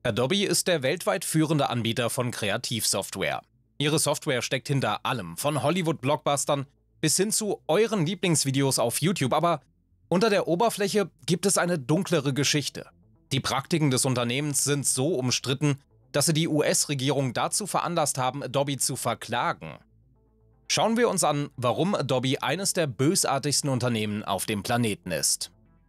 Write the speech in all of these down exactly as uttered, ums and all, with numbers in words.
Adobe ist der weltweit führende Anbieter von Kreativsoftware. Ihre Software steckt hinter allem, von Hollywood-Blockbustern bis hin zu euren Lieblingsvideos auf YouTube, aber unter der Oberfläche gibt es eine dunklere Geschichte. Die Praktiken des Unternehmens sind so umstritten, dass sie die U S-Regierung dazu veranlasst haben, Adobe zu verklagen. Schauen wir uns an, warum Adobe eines der bösartigsten Unternehmen auf dem Planeten ist.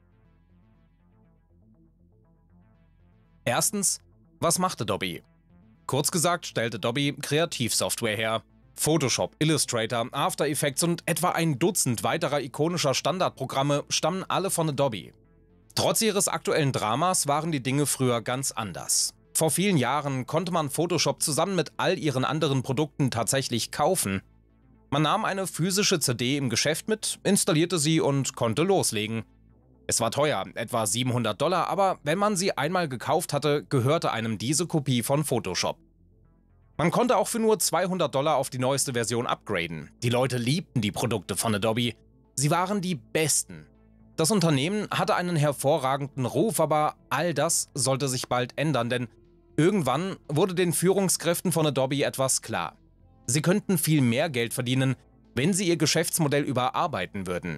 Erstens, was macht Adobe? Kurz gesagt stellt Adobe Kreativsoftware her. Photoshop, Illustrator, After Effects und etwa ein Dutzend weiterer ikonischer Standardprogramme stammen alle von Adobe. Trotz ihres aktuellen Dramas waren die Dinge früher ganz anders. Vor vielen Jahren konnte man Photoshop zusammen mit all ihren anderen Produkten tatsächlich kaufen. Man nahm eine physische C D im Geschäft mit, installierte sie und konnte loslegen. Es war teuer, etwa siebenhundert Dollar, aber wenn man sie einmal gekauft hatte, gehörte einem diese Kopie von Photoshop. Man konnte auch für nur zweihundert Dollar auf die neueste Version upgraden. Die Leute liebten die Produkte von Adobe. Sie waren die besten. Das Unternehmen hatte einen hervorragenden Ruf, aber all das sollte sich bald ändern, denn irgendwann wurde den Führungskräften von Adobe etwas klar. Sie könnten viel mehr Geld verdienen, wenn sie ihr Geschäftsmodell überarbeiten würden.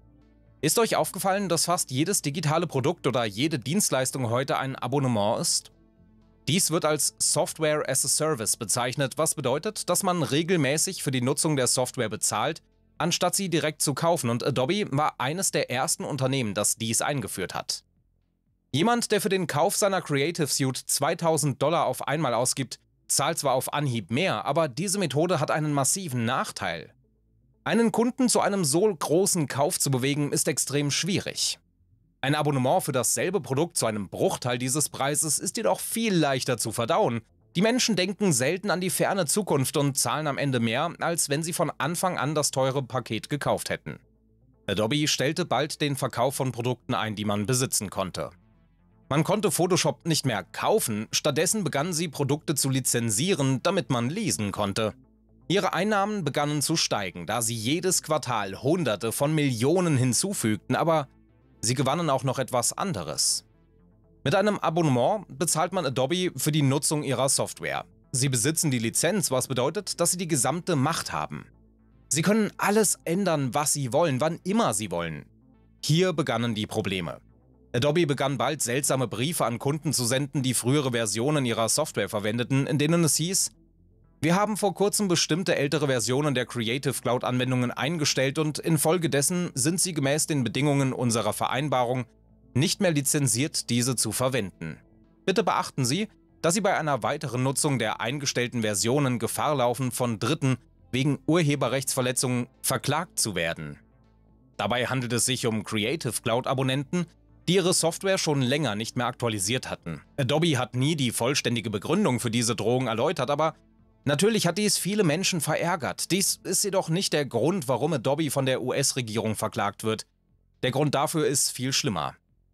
Ist euch aufgefallen, dass fast jedes digitale Produkt oder jede Dienstleistung heute ein Abonnement ist? Dies wird als Software as a Service bezeichnet, was bedeutet, dass man regelmäßig für die Nutzung der Software bezahlt, anstatt sie direkt zu kaufen, und Adobe war eines der ersten Unternehmen, das dies eingeführt hat. Jemand, der für den Kauf seiner Creative Suite zweitausend Dollar auf einmal ausgibt, zahlt zwar auf Anhieb mehr, aber diese Methode hat einen massiven Nachteil. Einen Kunden zu einem so großen Kauf zu bewegen, ist extrem schwierig. Ein Abonnement für dasselbe Produkt zu einem Bruchteil dieses Preises ist jedoch viel leichter zu verdauen. Die Menschen denken selten an die ferne Zukunft und zahlen am Ende mehr, als wenn sie von Anfang an das teure Paket gekauft hätten. Adobe stellte bald den Verkauf von Produkten ein, die man besitzen konnte. Man konnte Photoshop nicht mehr kaufen, stattdessen begannen sie Produkte zu lizenzieren, damit man leasen konnte. Ihre Einnahmen begannen zu steigen, da sie jedes Quartal Hunderte von Millionen hinzufügten, aber sie gewannen auch noch etwas anderes. Mit einem Abonnement bezahlt man Adobe für die Nutzung ihrer Software. Sie besitzen die Lizenz, was bedeutet, dass sie die gesamte Macht haben. Sie können alles ändern, was sie wollen, wann immer sie wollen. Hier begannen die Probleme. Adobe begann bald seltsame Briefe an Kunden zu senden, die frühere Versionen ihrer Software verwendeten, in denen es hieß: Wir haben vor kurzem bestimmte ältere Versionen der Creative Cloud-Anwendungen eingestellt und infolgedessen sind sie gemäß den Bedingungen unserer Vereinbarung nicht mehr lizenziert, diese zu verwenden. Bitte beachten Sie, dass Sie bei einer weiteren Nutzung der eingestellten Versionen Gefahr laufen, von Dritten wegen Urheberrechtsverletzungen verklagt zu werden. Dabei handelt es sich um Creative Cloud-Abonnenten, die ihre Software schon länger nicht mehr aktualisiert hatten. Adobe hat nie die vollständige Begründung für diese Drohung erläutert, aber natürlich hat dies viele Menschen verärgert. Dies ist jedoch nicht der Grund, warum Adobe von der U S-Regierung verklagt wird. Der Grund dafür ist viel schlimmer.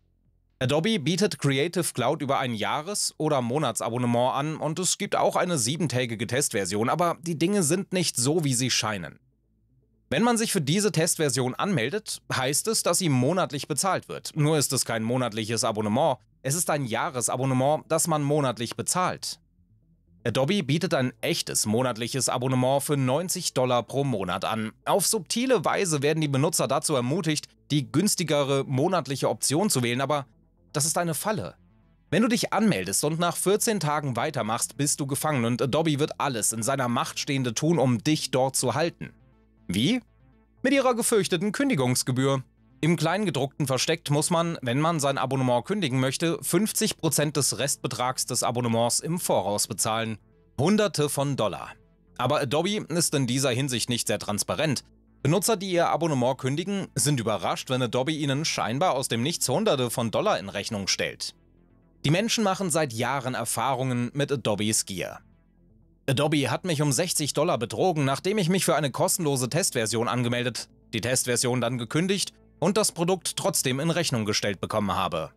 Adobe bietet Creative Cloud über ein Jahres- oder Monatsabonnement an und es gibt auch eine siebentägige Testversion, aber die Dinge sind nicht so, wie sie scheinen. Wenn man sich für diese Testversion anmeldet, heißt es, dass sie monatlich bezahlt wird. Nur ist es kein monatliches Abonnement, es ist ein Jahresabonnement, das man monatlich bezahlt. Adobe bietet ein echtes monatliches Abonnement für neunzig Dollar pro Monat an. Auf subtile Weise werden die Benutzer dazu ermutigt, die günstigere monatliche Option zu wählen, aber das ist eine Falle. Wenn du dich anmeldest und nach vierzehn Tagen weitermachst, bist du gefangen und Adobe wird alles in seiner Macht Stehende tun, um dich dort zu halten. Wie? Mit ihrer gefürchteten Kündigungsgebühr. Im Kleingedruckten versteckt muss man, wenn man sein Abonnement kündigen möchte, fünfzig Prozent des Restbetrags des Abonnements im Voraus bezahlen. Hunderte von Dollar. Aber Adobe ist in dieser Hinsicht nicht sehr transparent. Benutzer, die ihr Abonnement kündigen, sind überrascht, wenn Adobe ihnen scheinbar aus dem Nichts Hunderte von Dollar in Rechnung stellt. Die Menschen machen seit Jahren Erfahrungen mit Adobes Gier. Adobe hat mich um sechzig Dollar betrogen, nachdem ich mich für eine kostenlose Testversion angemeldet, die Testversion dann gekündigt und das Produkt trotzdem in Rechnung gestellt bekommen habe.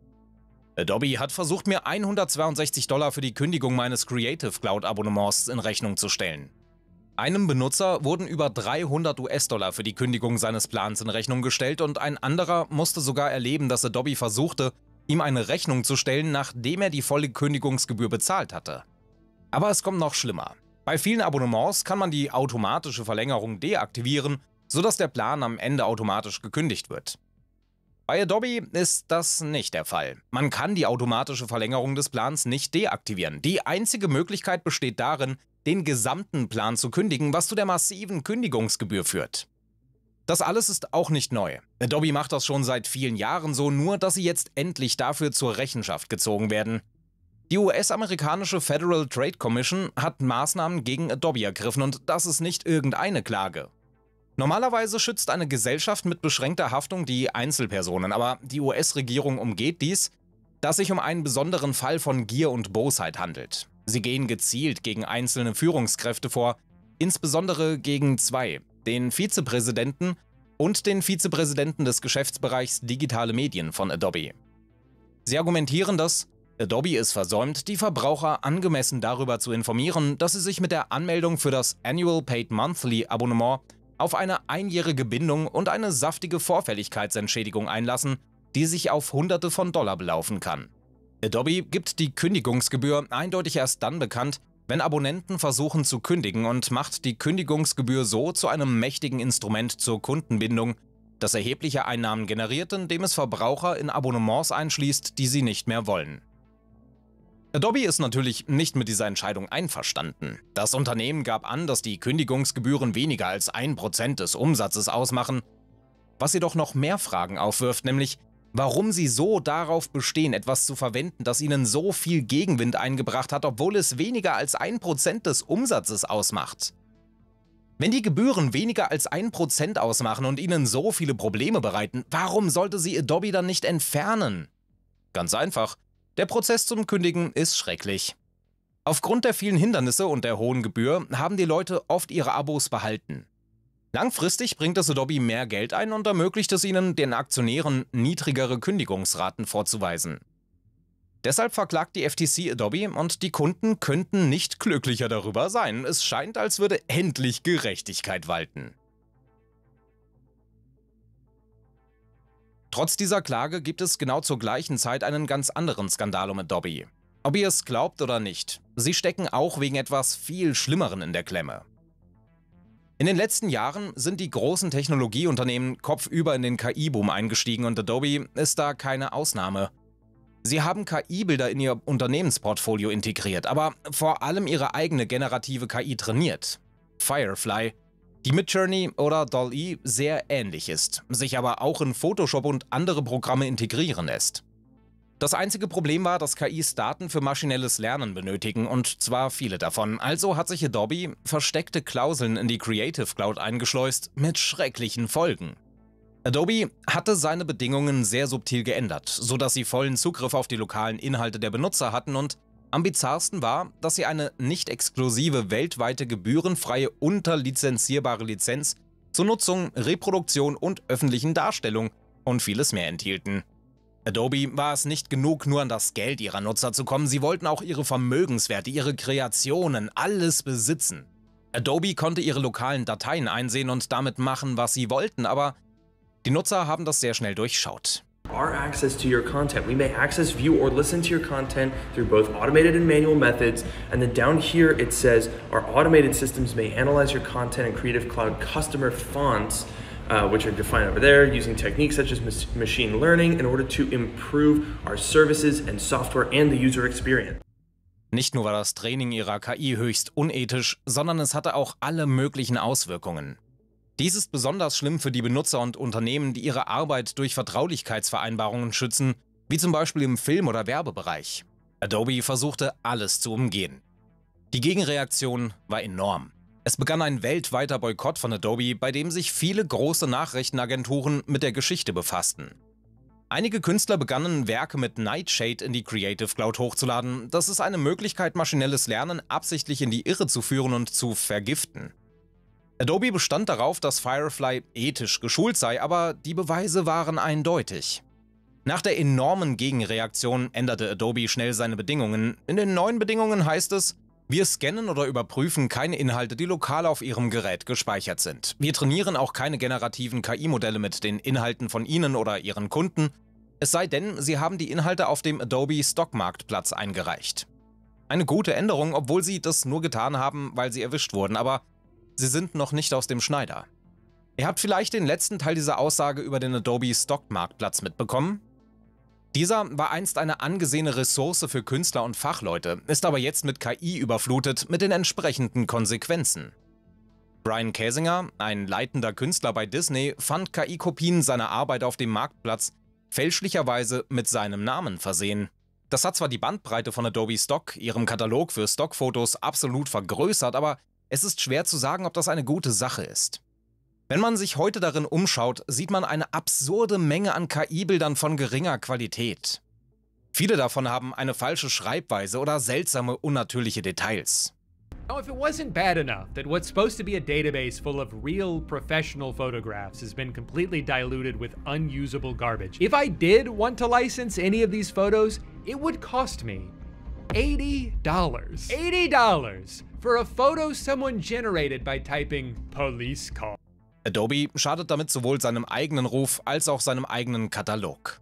Adobe hat versucht, mir hundertzweiundsechzig Dollar für die Kündigung meines Creative Cloud Abonnements in Rechnung zu stellen. Einem Benutzer wurden über dreihundert US-Dollar für die Kündigung seines Plans in Rechnung gestellt und ein anderer musste sogar erleben, dass Adobe versuchte, ihm eine Rechnung zu stellen, nachdem er die volle Kündigungsgebühr bezahlt hatte. Aber es kommt noch schlimmer. Bei vielen Abonnements kann man die automatische Verlängerung deaktivieren, sodass der Plan am Ende automatisch gekündigt wird. Bei Adobe ist das nicht der Fall. Man kann die automatische Verlängerung des Plans nicht deaktivieren. Die einzige Möglichkeit besteht darin, den gesamten Plan zu kündigen, was zu der massiven Kündigungsgebühr führt. Das alles ist auch nicht neu. Adobe macht das schon seit vielen Jahren so, nur dass sie jetzt endlich dafür zur Rechenschaft gezogen werden. Die U S-amerikanische Federal Trade Commission hat Maßnahmen gegen Adobe ergriffen und das ist nicht irgendeine Klage. Normalerweise schützt eine Gesellschaft mit beschränkter Haftung die Einzelpersonen, aber die U S-Regierung umgeht dies, da es sich um einen besonderen Fall von Gier und Bosheit handelt. Sie gehen gezielt gegen einzelne Führungskräfte vor, insbesondere gegen zwei, den Vizepräsidenten und den Vizepräsidenten des Geschäftsbereichs Digitale Medien von Adobe. Sie argumentieren, dass Adobe es versäumt, die Verbraucher angemessen darüber zu informieren, dass sie sich mit der Anmeldung für das Annual Paid Monthly Abonnement auf eine einjährige Bindung und eine saftige Vorfälligkeitsentschädigung einlassen, die sich auf Hunderte von Dollar belaufen kann. Adobe gibt die Kündigungsgebühr eindeutig erst dann bekannt, wenn Abonnenten versuchen zu kündigen und macht die Kündigungsgebühr so zu einem mächtigen Instrument zur Kundenbindung, das erhebliche Einnahmen generiert, indem es Verbraucher in Abonnements einschließt, die sie nicht mehr wollen. Adobe ist natürlich nicht mit dieser Entscheidung einverstanden. Das Unternehmen gab an, dass die Kündigungsgebühren weniger als ein Prozent des Umsatzes ausmachen, was jedoch noch mehr Fragen aufwirft, nämlich warum sie so darauf bestehen, etwas zu verwenden, das ihnen so viel Gegenwind eingebracht hat, obwohl es weniger als ein Prozent des Umsatzes ausmacht. Wenn die Gebühren weniger als ein Prozent ausmachen und ihnen so viele Probleme bereiten, warum sollte sie Adobe dann nicht entfernen? Ganz einfach. Der Prozess zum Kündigen ist schrecklich. Aufgrund der vielen Hindernisse und der hohen Gebühr haben die Leute oft ihre Abos behalten. Langfristig bringt es Adobe mehr Geld ein und ermöglicht es ihnen, den Aktionären niedrigere Kündigungsraten vorzuweisen. Deshalb verklagt die F T C Adobe und die Kunden könnten nicht glücklicher darüber sein. Es scheint, als würde endlich Gerechtigkeit walten. Trotz dieser Klage gibt es genau zur gleichen Zeit einen ganz anderen Skandal um Adobe. Ob ihr es glaubt oder nicht, sie stecken auch wegen etwas viel Schlimmeren in der Klemme. In den letzten Jahren sind die großen Technologieunternehmen kopfüber in den K I-Boom eingestiegen und Adobe ist da keine Ausnahme. Sie haben K I-Bilder in ihr Unternehmensportfolio integriert, aber vor allem ihre eigene generative K I trainiert. Firefly, die Midjourney oder D A L L-E sehr ähnlich ist, sich aber auch in Photoshop und andere Programme integrieren lässt. Das einzige Problem war, dass K Is Daten für maschinelles Lernen benötigen und zwar viele davon, also hat sich Adobe versteckte Klauseln in die Creative Cloud eingeschleust mit schrecklichen Folgen. Adobe hatte seine Bedingungen sehr subtil geändert, sodass sie vollen Zugriff auf die lokalen Inhalte der Benutzer hatten und am bizarrsten war, dass sie eine nicht exklusive weltweite gebührenfreie unterlizenzierbare Lizenz zur Nutzung, Reproduktion und öffentlichen Darstellung und vieles mehr enthielten. Adobe war es nicht genug, nur an das Geld ihrer Nutzer zu kommen, sie wollten auch ihre Vermögenswerte, ihre Kreationen, alles besitzen. Adobe konnte ihre lokalen Dateien einsehen und damit machen, was sie wollten, aber die Nutzer haben das sehr schnell durchschaut. Our access to your content. We may access, view, or listen to your content through both automated and manual methods. And then down here it says our automated systems may analyze your content in Creative Cloud customer fonts, uh, which are defined over there using techniques such as machine learning in order to improve our services and software and the user experience. Nicht nur war das Training ihrer K I höchst unethisch, sondern es hatte auch alle möglichen Auswirkungen. Dies ist besonders schlimm für die Benutzer und Unternehmen, die ihre Arbeit durch Vertraulichkeitsvereinbarungen schützen, wie zum Beispiel im Film- oder Werbebereich. Adobe versuchte, alles zu umgehen. Die Gegenreaktion war enorm. Es begann ein weltweiter Boykott von Adobe, bei dem sich viele große Nachrichtenagenturen mit der Geschichte befassten. Einige Künstler begannen, Werke mit Nightshade in die Creative Cloud hochzuladen. Das ist eine Möglichkeit, maschinelles Lernen absichtlich in die Irre zu führen und zu vergiften. Adobe bestand darauf, dass Firefly ethisch geschult sei, aber die Beweise waren eindeutig. Nach der enormen Gegenreaktion änderte Adobe schnell seine Bedingungen. In den neuen Bedingungen heißt es: Wir scannen oder überprüfen keine Inhalte, die lokal auf Ihrem Gerät gespeichert sind. Wir trainieren auch keine generativen K I-Modelle mit den Inhalten von Ihnen oder Ihren Kunden. Es sei denn, sie haben die Inhalte auf dem Adobe Stockmarktplatz eingereicht. Eine gute Änderung, obwohl sie das nur getan haben, weil sie erwischt wurden, aber sie sind noch nicht aus dem Schneider. Ihr habt vielleicht den letzten Teil dieser Aussage über den Adobe Stockmarktplatz mitbekommen? Dieser war einst eine angesehene Ressource für Künstler und Fachleute, ist aber jetzt mit K I überflutet mit den entsprechenden Konsequenzen. Brian Kasinger, ein leitender Künstler bei Disney, fand K I-Kopien seiner Arbeit auf dem Marktplatz fälschlicherweise mit seinem Namen versehen. Das hat zwar die Bandbreite von Adobe Stock, ihrem Katalog für Stockfotos, absolut vergrößert, aber es ist schwer zu sagen, ob das eine gute Sache ist. Wenn man sich heute darin umschaut, sieht man eine absurde Menge an K I-Bildern von geringer Qualität. Viele davon haben eine falsche Schreibweise oder seltsame, unnatürliche Details. Now, if it wasn't bad enough that what's supposed to be a database full of real professional photographs has been completely diluted with unusable garbage, if I did want to license any of these photos, it would cost me eighty dollars. eighty dollars for a photo someone generated by typing police call. Adobe schadet damit sowohl seinem eigenen Ruf als auch seinem eigenen Katalog.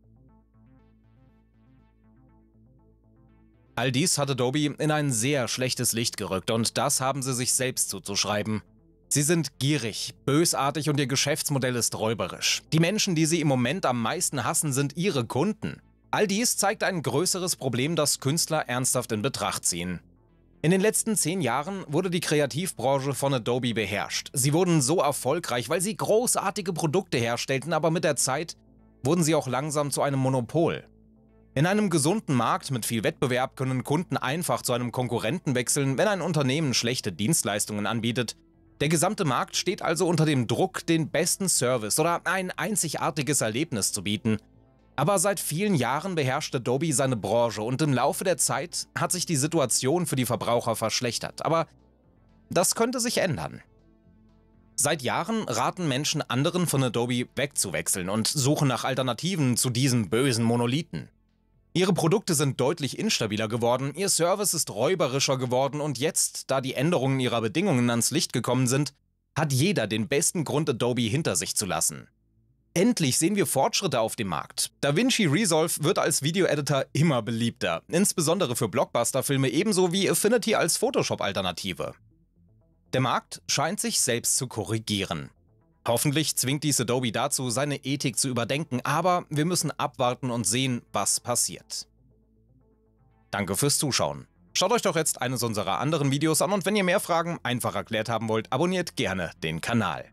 All dies hat Adobe in ein sehr schlechtes Licht gerückt und das haben sie sich selbst zuzuschreiben. Sie sind gierig, bösartig und ihr Geschäftsmodell ist räuberisch. Die Menschen, die sie im Moment am meisten hassen, sind ihre Kunden. All dies zeigt ein größeres Problem, das Künstler ernsthaft in Betracht ziehen. In den letzten zehn Jahren wurde die Kreativbranche von Adobe beherrscht. Sie wurden so erfolgreich, weil sie großartige Produkte herstellten, aber mit der Zeit wurden sie auch langsam zu einem Monopol. In einem gesunden Markt mit viel Wettbewerb können Kunden einfach zu einem Konkurrenten wechseln, wenn ein Unternehmen schlechte Dienstleistungen anbietet. Der gesamte Markt steht also unter dem Druck, den besten Service oder ein einzigartiges Erlebnis zu bieten. Aber seit vielen Jahren beherrscht Adobe seine Branche und im Laufe der Zeit hat sich die Situation für die Verbraucher verschlechtert. Aber das könnte sich ändern. Seit Jahren raten Menschen anderen von Adobe wegzuwechseln und suchen nach Alternativen zu diesem bösen Monolithen. Ihre Produkte sind deutlich instabiler geworden, ihr Service ist räuberischer geworden und jetzt, da die Änderungen ihrer Bedingungen ans Licht gekommen sind, hat jeder den besten Grund, Adobe hinter sich zu lassen. Endlich sehen wir Fortschritte auf dem Markt. DaVinci Resolve wird als Video-Editor immer beliebter, insbesondere für Blockbuster-Filme ebenso wie Affinity als Photoshop-Alternative. Der Markt scheint sich selbst zu korrigieren. Hoffentlich zwingt dies Adobe dazu, seine Ethik zu überdenken, aber wir müssen abwarten und sehen, was passiert. Danke fürs Zuschauen. Schaut euch doch jetzt eines unserer anderen Videos an und wenn ihr mehr Fragen einfach erklärt haben wollt, abonniert gerne den Kanal.